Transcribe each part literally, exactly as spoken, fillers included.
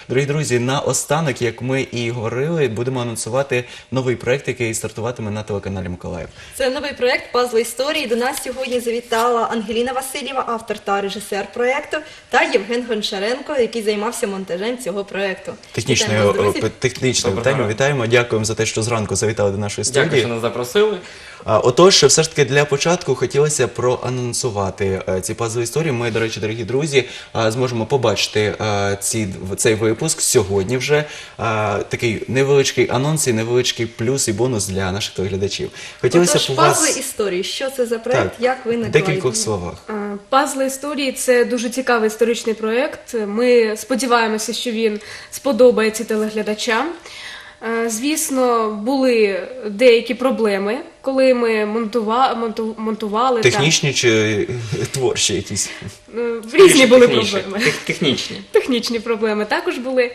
Дорогі друзі, наостанок, як ми і говорили, будемо анонсувати новий проект, який стартуватиме на телеканалі Миколаїв. Це новий проект «Пазли історії». До нас сьогодні завітала Ангеліна Васильєва, автор та режисер проекту, та Євген Гончаренко, який займався монтажем цього проекту. Технічною, технічною темою вітаємо. Дякуємо за те, що зранку завітали до нашої студії. Дякую, що нас запросили. Отож, все ж таки для початку хотілося проанонсувати ці пазли історії. Ми, до речі, дорогі друзі, зможемо побачити ці, цей випуск сьогодні вже. Такий невеличкий анонс і невеличкий плюс і бонус для наших телеглядачів. Хотілося Отож, вас... пазли історії. Що це за проект? Так, як виникла? В декількох словах. Пазли історії – це дуже цікавий історичний проект. Ми сподіваємося, що він сподобається телеглядачам. Звісно, були деякі проблеми, коли ми монтува... монту... монтували. Технічні та... чи творчі якісь? Різні були проблеми. Технічні. Технічні проблеми також були.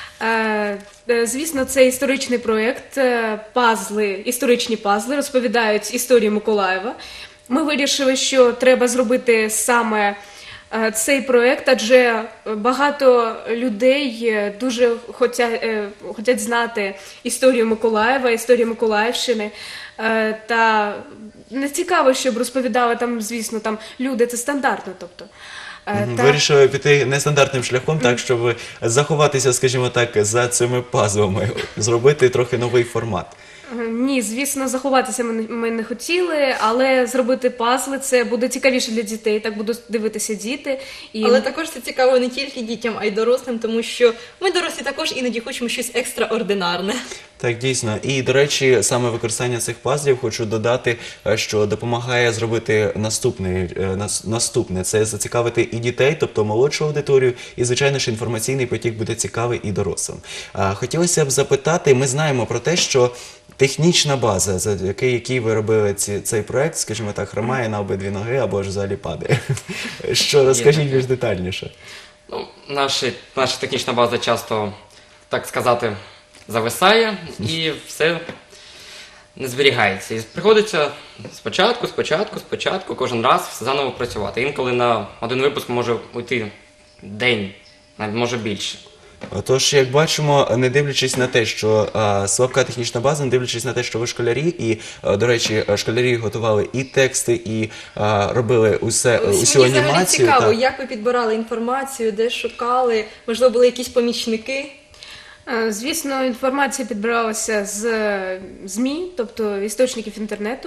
Звісно, це історичний проєкт. Пазли, історичні пазли розповідають історію Миколаєва. Ми вирішили, що треба зробити саме цей проєкт, адже багато людей дуже хочуть, хочуть знати історію Миколаєва, історію Миколаївщини. Та не цікаво, щоб розповідали там, звісно, там люди, це стандартно, тобто. Та... Вирішили піти нестандартним шляхом, так, щоб заховатися, скажімо так, за цими пазлами, зробити трохи новий формат. Ні, звісно, заховатися ми не хотіли, але зробити пазли – це буде цікавіше для дітей, так будуть дивитися діти. І... Але також це цікаво не тільки дітям, а й дорослим, тому що ми дорослі також іноді хочемо щось екстраординарне. Так, дійсно. І, до речі, саме використання цих пазлів, хочу додати, що допомагає зробити наступне. наступне. Це зацікавити і дітей, тобто молодшу аудиторію, і, звичайно ж, інформаційний потік буде цікавий і дорослим. Хотілося б запитати, ми знаємо про те, що технічна база, завдяки якій ви робили ці, цей проект, скажімо так, хромає на обидві ноги або ж взагалі падає. Що, розкажіть більш детальніше. Ну, наші, наша технічна база часто, так сказати, зависає і все не зберігається. І приходиться спочатку, спочатку, спочатку, кожен раз заново працювати. Інколи на один випуск може уйти день, навіть може більше. Тож, як бачимо, не дивлячись на те, що а, слабка технічна база, не дивлячись на те, що ви школярі, і, а, до речі, школярі готували і тексти, і а, робили усе, усю Мені анімацію. Мені цікаво, так. як ви підбирали інформацію, де шукали, можливо, були якісь помічники? Звісно, інформація підбиралася з ЗМІ, тобто істочників інтернету.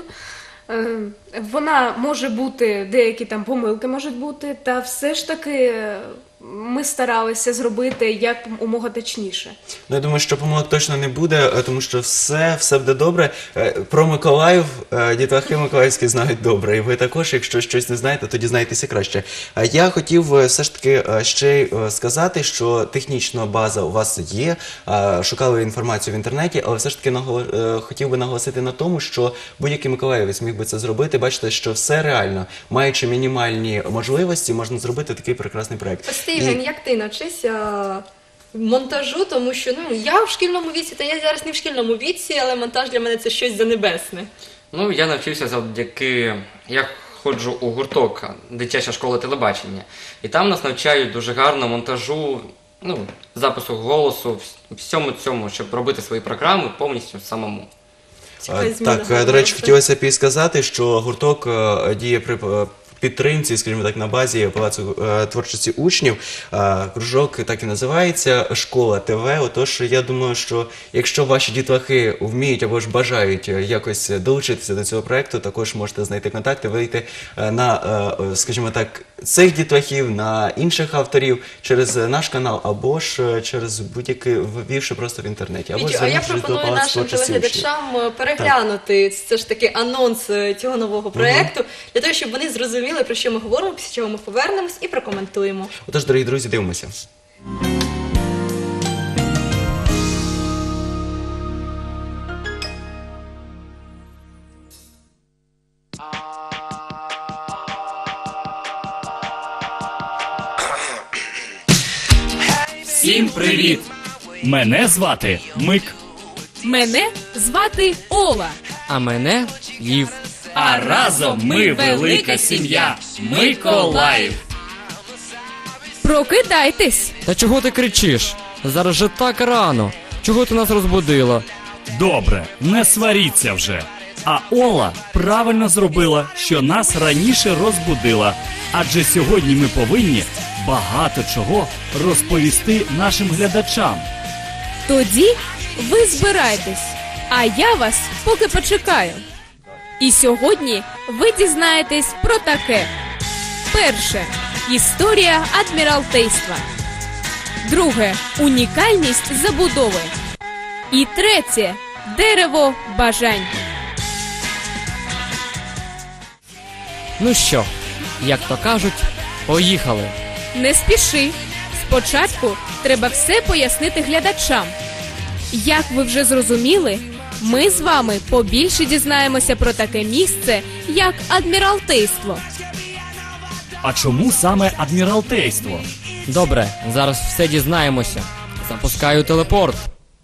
Вона може бути, деякі там помилки можуть бути, та все ж таки ми старалися зробити як умога точніше. Ну, я думаю, що помилок точно не буде, тому що все, все буде добре. Про Миколаїв дітлахи миколаївські знають добре, і ви також, якщо щось не знаєте, то дізнайтеся краще. Я хотів все ж таки ще сказати, що технічна база у вас є, шукали інформацію в інтернеті, але все ж таки нагол... хотів би наголосити на тому, що будь-який миколаївець міг би це зробити. Бачите, що все реально, маючи мінімальні можливості, можна зробити такий прекрасний проєкт. Стівен, і... як ти навчишся монтажу, тому що ну, я в шкільному віці, та я зараз не в шкільному віці, але монтаж для мене це щось занебесне. Ну, я навчився завдяки, я ходжу у гурток дитяча школа телебачення, і там нас навчають дуже гарно монтажу, ну, запису голосу, всьому цьому, щоб робити свої програми повністю самому. Так, до речі, хотілося б і сказати, що гурток діє при підтримці, скажімо так, на базі Палацу творчості учнів. Кружок так і називається «Школа ТВ». Отож, я думаю, що якщо ваші дітлахи вміють або ж бажають якось долучитися до цього проєкту, також можете знайти контакти, вийти на, скажімо так, цих дітлахів, на інших авторів через наш канал, або ж через будь-який, ввівши просто в інтернеті. Або ж а я пропоную нашим телеглядачам переглянути все ж таки анонс цього нового проєкту, угу. для того, щоб вони зрозуміли, про що ми говоримо, після чого ми повернемось і прокоментуємо. Отож, дорогі друзі, дивимося. Всім привіт! Мене звати Мик. Мене звати Ола. А мене Лів. А разом ми велика сім'я Миколаїв. Прокидайтесь! Та чого ти кричиш? зараз же так рано. Чого ти нас розбудила? Добре, не сваріться вже. А Ола правильно зробила, що нас раніше розбудила. Адже сьогодні ми повинні багато чого розповісти нашим глядачам. Тоді ви збирайтесь, а я вас поки почекаю. І сьогодні ви дізнаєтесь про таке. Перше. Історія адміралтейства. Друге. Унікальність забудови. І третє. Дерево бажань. Ну що, як то кажуть, поїхали. Не спіши. Спочатку треба все пояснити глядачам. Як ви вже зрозуміли, ми з вами побільше дізнаємося про таке місце, як Адміралтейство. А чому саме Адміралтейство? Добре, зараз все дізнаємося. Запускаю телепорт.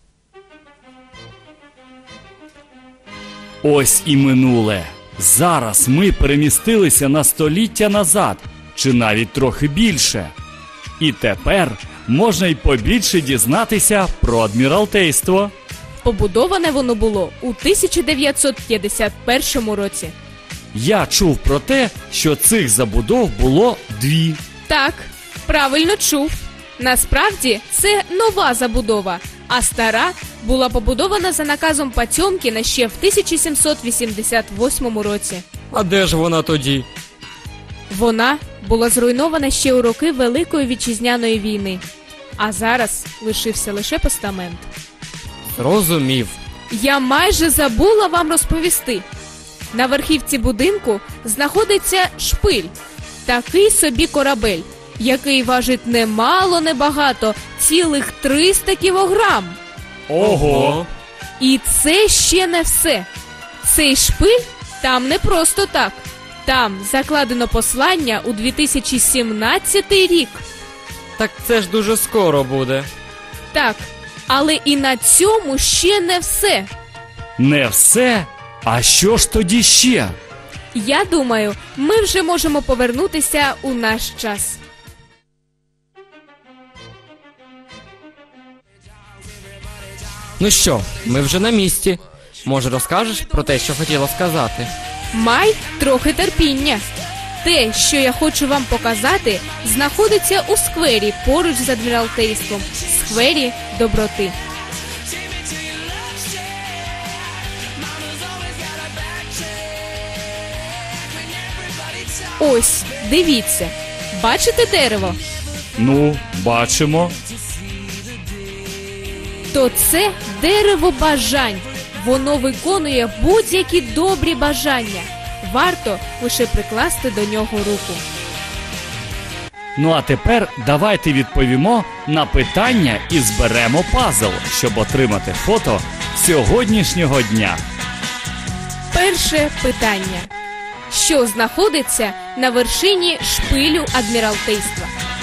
Ось і минуле. Зараз ми перемістилися на століття назад, чи навіть трохи більше. І тепер можна й побільше дізнатися про Адміралтейство. Побудоване воно було у тисяча дев'ятсот п'ятдесят першому році. Я чув про те, що цих забудов було дві. Так, правильно чув. Насправді це нова забудова, а стара була побудована за наказом Потьомкіна ще в тисяча сімсот вісімдесят восьмому році. А де ж вона тоді? Вона була зруйнована ще у роки Великої Вітчизняної війни, а зараз лишився лише постамент. Зрозумів. Я майже забула вам розповісти. На верхівці будинку знаходиться шпиль, такий собі корабель, який важить немало небагато, цілих триста кілограм. Ого! І це ще не все. Цей шпиль там не просто так. Там закладено послання у дві тисячі сімнадцятий рік. Так це ж дуже скоро буде. Так, але і на цьому ще не все. Не все? А що ж тоді ще? Я думаю, ми вже можемо повернутися у наш час. Ну що, ми вже на місці. Може, розкажеш про те, що хотіла сказати? Май трохи терпіння. Те, що я хочу вам показати, знаходиться у сквері поруч з Адміралтейством. Сквері доброти. Ось, дивіться. Бачите дерево? Ну, бачимо. То це дерево бажань. Воно виконує будь-які добрі бажання. Варто лише прикласти до нього руку. Ну а тепер давайте відповімо на питання і зберемо пазл, щоб отримати фото сьогоднішнього дня. Перше питання. Що знаходиться на вершині шпилю Адміралтейства?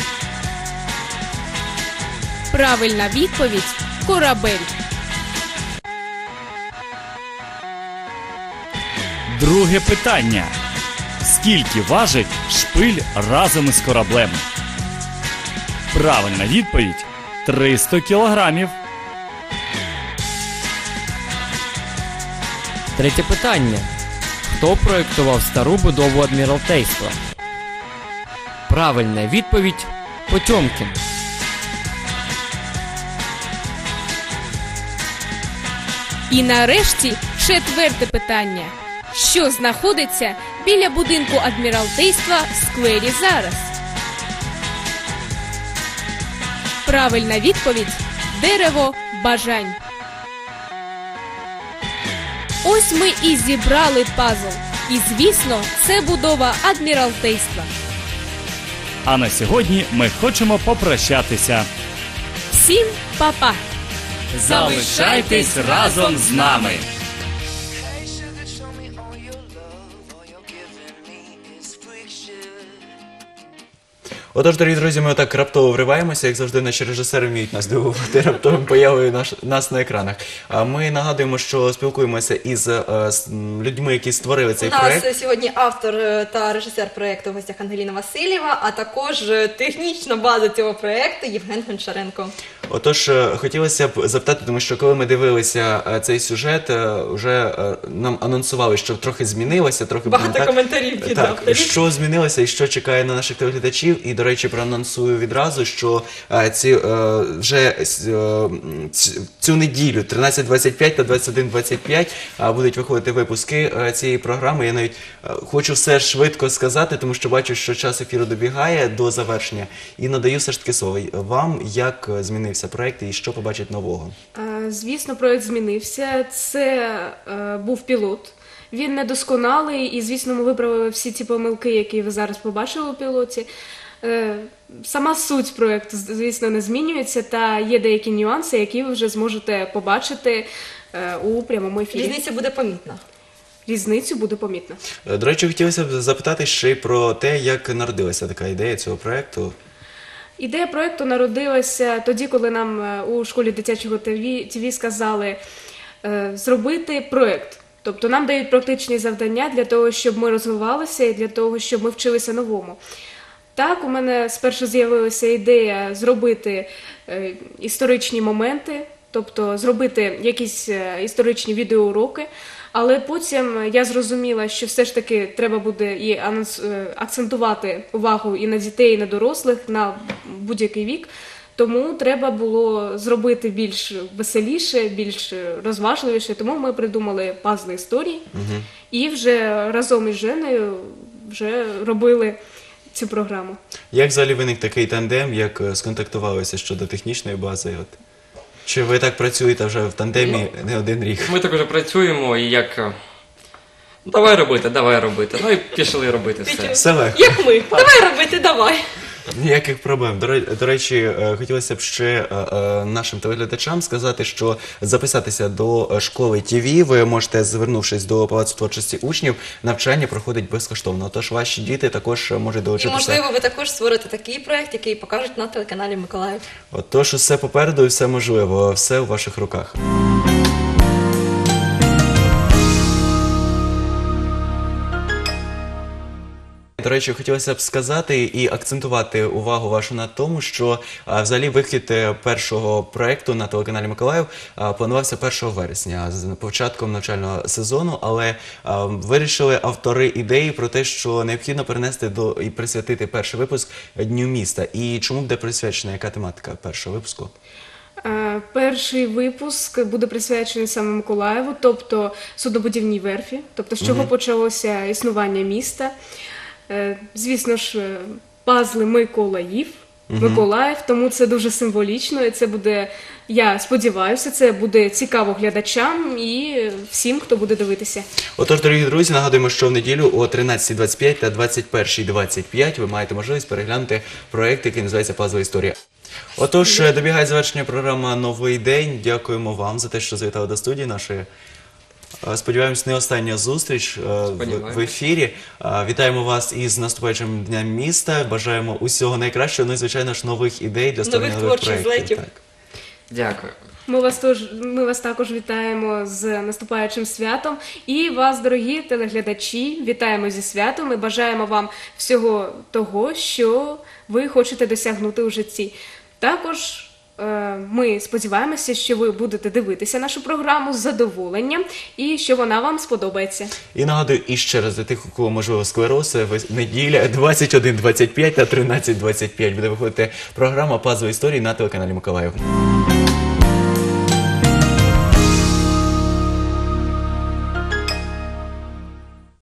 Правильна відповідь – корабель. Друге питання. Скільки важить шпиль разом із кораблем? Правильна відповідь – триста кілограмів. Третє питання. Хто проєктував стару будову Адміралтейства? Правильна відповідь – Потьомкін. І нарешті четверте питання. Що знаходиться біля будинку Адміралтейства в сквері зараз? Правильна відповідь – дерево бажань. Ось ми і зібрали пазл. І, звісно, це будова Адміралтейства. А на сьогодні ми хочемо попрощатися. Всім па-па! Залишайтесь разом з нами! Отож, дорогі друзі, ми отак раптово вриваємося, як завжди наші режисери вміють нас дивувати раптовим появою наш, нас на екранах. А ми нагадуємо, що спілкуємося із е, з людьми, які створили цей У нас проект. сьогодні автор е, та режисер проєкту в гостях Ангеліна Васильєва, а також е, технічна база цього проєкту Євген Гончаренко. Отож, е, хотілося б запитати, тому що коли ми дивилися е, цей сюжет, е, вже е, нам анонсували, що трохи змінилося, трохи Багато будемо так- коментарів від Так, авторів. що змінилося і що чекає на наших телеглядачів. І, до речі, проанонсую відразу, що е, ці, е, вже е, ць- цю неділю, тринадцять двадцять п'ять та двадцять один двадцять п'ять, е, будуть виходити випуски е, цієї програми. Я навіть е, хочу все швидко сказати, тому що бачу, що час ефіру добігає до завершення. І надаю все ж таки слово вам, як е, змінився проект і що побачить нового. Е, Звісно, проект змінився. Це е, був пілот. Він недосконалий, і, звісно, ми виправили всі ті помилки, які ви зараз побачили у пілоті. Е, Сама суть проекту, звісно, не змінюється, та є деякі нюанси, які ви вже зможете побачити е, у прямому ефірі. Різниця буде помітна. Різницю буде помітно. Е, До речі, хотілося б запитати ще й про те, як народилася така ідея цього проекту. Ідея проекту народилася тоді, коли нам е, у школі дитячого ТВ сказали е, зробити проект. Тобто нам дають практичні завдання для того, щоб ми розвивалися і для того, щоб ми вчилися новому. Так, у мене спершу з'явилася ідея зробити е, історичні моменти, тобто зробити якісь е, історичні відеоуроки, але потім я зрозуміла, що все ж таки треба буде і анонс, е, акцентувати увагу і на дітей, і на дорослих, на будь-який вік. Тому треба було зробити більш веселіше, більш розважливіше. Тому ми придумали пазли історії і вже разом із Женою вже робили цю програму. Як взагалі виник такий тандем, як е, сконтактувалися щодо технічної бази? От? Чи ви так працюєте вже в тандемі не один рік? Ми так уже працюємо і як. е, Давай робити, давай робити. Ну і пішли робити все. Все легко. Як ми. Давай робити, давай. Ніяких проблем. До, ре- до речі, е, хотілося б ще е, е, нашим телеглядачам сказати, що записатися до е, школи ТВ ви можете, звернувшись до Палацу творчості учнів, навчання проходить безкоштовно. Тож ваші діти також можуть І, долучитися. можливо, ви також створите такий проєкт, який покажуть на телеканалі Миколаїв. Отож, усе попереду і все можливо, все у ваших руках. До речі, хотілося б сказати і акцентувати увагу вашу на тому, що а, взагалі вихід е, першого проекту на телеканалі Миколаїв а, планувався першого вересня з початком навчального сезону, але а, вирішили автори ідеї про те, що необхідно перенести до і присвятити перший випуск Дню міста. І чому буде присвячена, яка тематика першого випуску? Е, Перший випуск буде присвячений саме Миколаєву, тобто суднобудівній верфі, тобто з чого почалося існування міста. Е, Звісно ж, е, пазли Миколаїв, Миколаїв, тому це дуже символічно, і це буде, я сподіваюся, це буде цікаво глядачам і всім, хто буде дивитися. Отож, дорогі друзі, нагадуємо, що в неділю о тринадцятій двадцять п'ять та двадцять першій двадцять п'ять ви маєте можливість переглянути проєкт, який називається «Пазлова історія». Отож, добігає завершення програма «Новий день». Дякуємо вам за те, що завітали до студії нашої. Е, Сподіваємось, не остання зустріч е, в, Сподіваємось. в ефірі. Е, Вітаємо вас із наступаючим Днем міста. Бажаємо усього найкращого, ну і, звичайно ж, нових ідей для створення Нових нових творчих проєктів. злетів. Так. Дякую. Ми вас, тож, ми вас також вітаємо з наступаючим святом. І вас, дорогі телеглядачі, вітаємо зі святом і бажаємо вам всього того, що ви хочете досягнути у житті. Також е, ми сподіваємося, що ви будете дивитися нашу програму з задоволенням і що вона вам сподобається. І нагадую іще раз для тих, у кого можливо склероз, в неділя двадцять один двадцять п'ять та тринадцять двадцять п'ять буде виходити програма «Пазлова історія» на телеканалі Миколаїв.